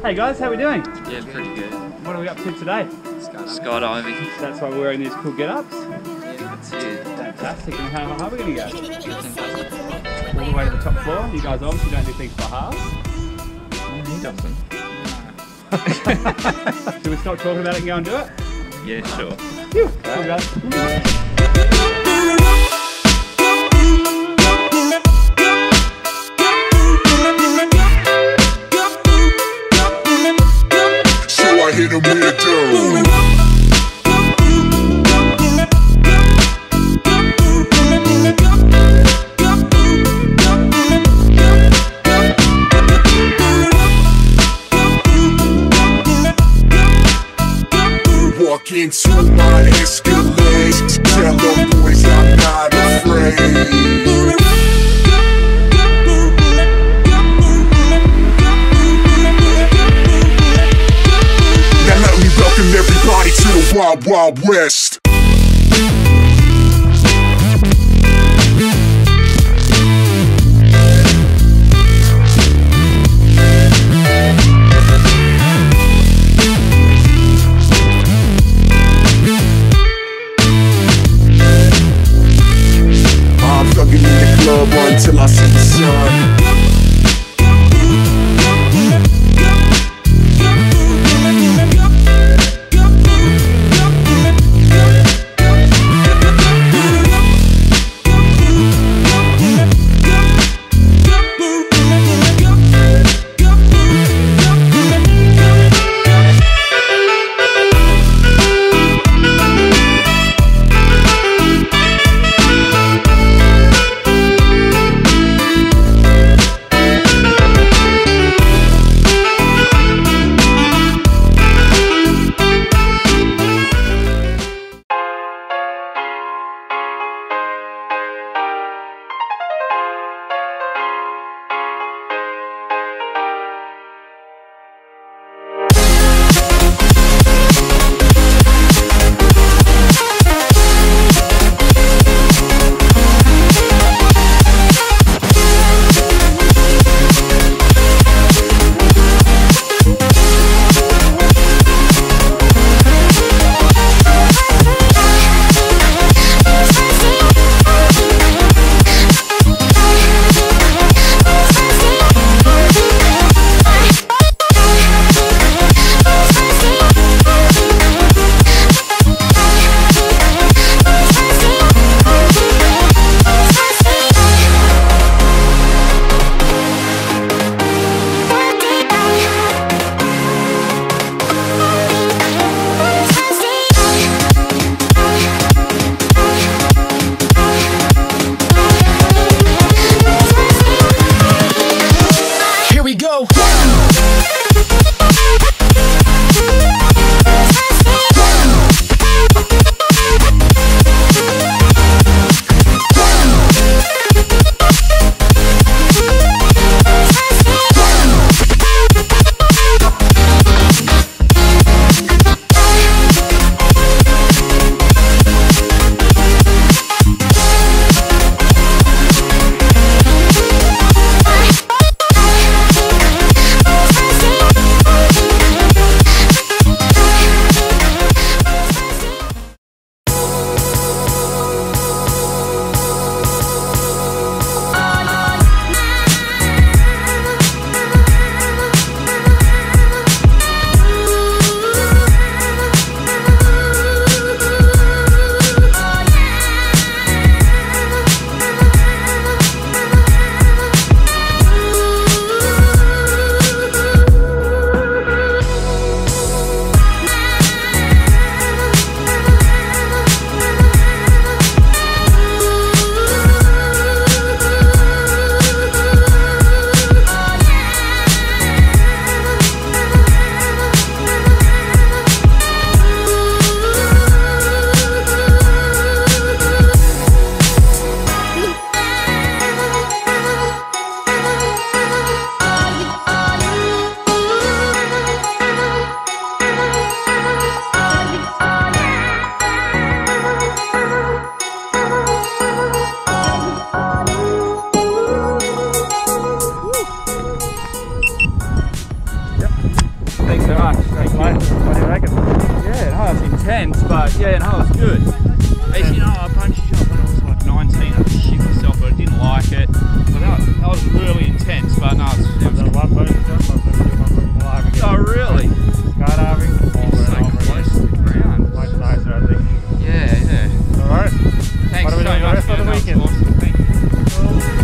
Hey guys, how we doing? Yeah, pretty good. What are we up to today? Skydiving. That's why we're wearing these cool get-ups. Yeah, that's it. Fantastic. And how high are we going to go? 10,000. All the way to the top floor. You guys obviously don't do things by halves. He doesn't. Should we stop talking about it and go and do it? Yeah, sure. Phew. Cool, guys. Hit him with a dough. Walk into my Escalade, tell them boys I'm not afraid. Welcome everybody to the Wild Wild West. I'm thugging in the club until I see the sun. Bye.